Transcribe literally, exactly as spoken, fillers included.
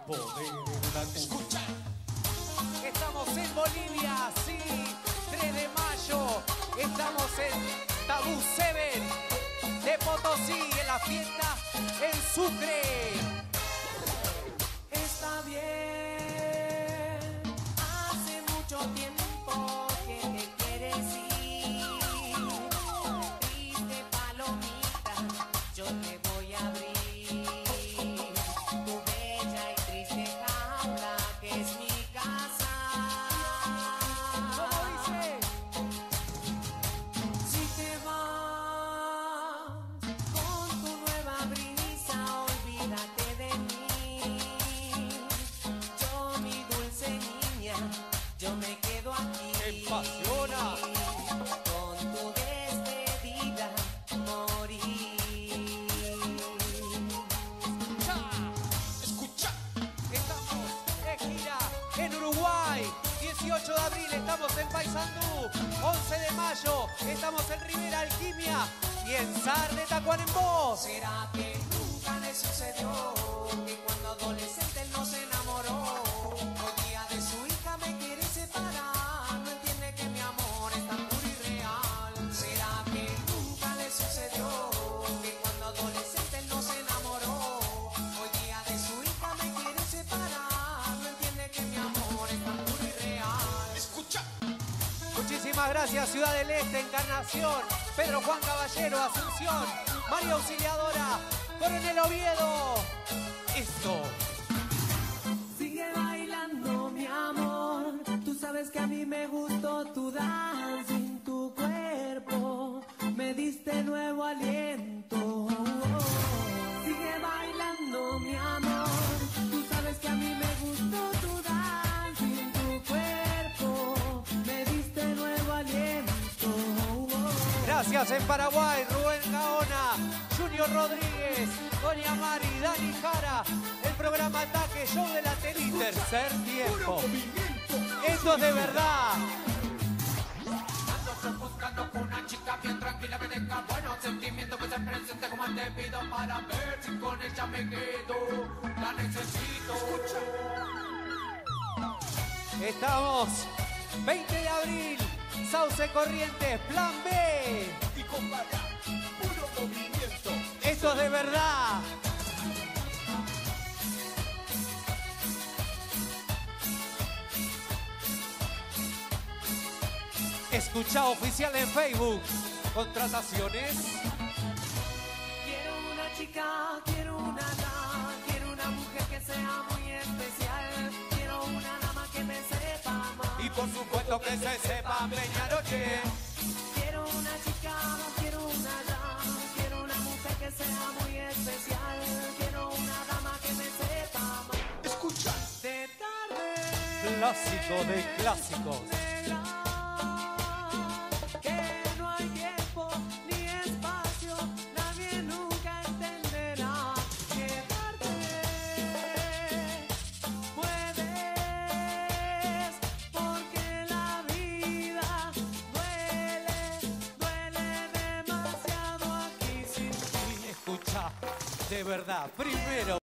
poder de la Escucha. Estamos en Bolivia, sí, tres de mayo. Estamos en Tabú siete de Potosí, en la fiesta en Sucre. Está bien, hace mucho tiempo que te quieres ir. Triste palomita, yo te voy a abrir tu bella y triste jaula que es mi casa. ¿Cómo dice? Si te vas con tu nueva brisa, olvídate de mí. Yo, mi dulce niña, yo me quedo aquí. ¡Qué pasiona! Con tu despedida morir. ¡Ya! Escucha. Estamos de gira en Uruguay. dieciocho de abril estamos en Paysandú. once de mayo estamos en Rivera Alquimia. Y en Sar de Tacuarembó. ¿Será que nunca le sucedió que cuando adolescente él no se enamoró? Hoy día de su hija me quiere separar. No entiende que mi amor es tan puro y real. ¿Será que nunca le sucedió que cuando adolescente él no se enamoró? Hoy día de su hija me quiere separar. No entiende que mi amor es tan puro y real. Escucha. Muchísimas gracias, Ciudad del Este, Encarnación, Pedro Juan Caballero, Asunción, María Auxiliadora, Coronel Oviedo. Esto. Sigue bailando, mi amor. Tú sabes que a mí me gustó tu danza en tu cuerpo. Me diste nuevo aliento. Sigue bailando, mi amor. Tú sabes que a mí me gustó tu danza en tu cuerpo. Me diste nuevo aliento. Gracias en Paraguay, Rubén Gaona, Junior Rodríguez, Doña Mari, Dani Jara, el programa Ataque, Show de la Tele, tercer tiempo. Esto es de verdad. Ando buscando con una chica bien tranquila que tenga buenos sentimientos, que se presente como te pido para ver si con ella me quedo. La necesito. Estamos veinte de abril, Sauce Corrientes, Plan B. Y compara. Puro movimiento. Esto es de verdad. Escucha oficial en Facebook. Contrataciones. Quiero una chica, quiero una dama, quiero una mujer que sea muy especial. Quiero una dama que me sepa amar. Y por supuesto que se sepa Peñaroche. Quiero una chica, quiero una dama, quiero una mujer que sea muy especial. Quiero una dama que me sepa amar. Escucha. De tarde. Clásico de clásicos. Que no hay tiempo ni espacio, nadie nunca entenderá. Quedarte puedes, porque la vida duele, duele demasiado aquí sin ti. Escucha, de verdad, primero.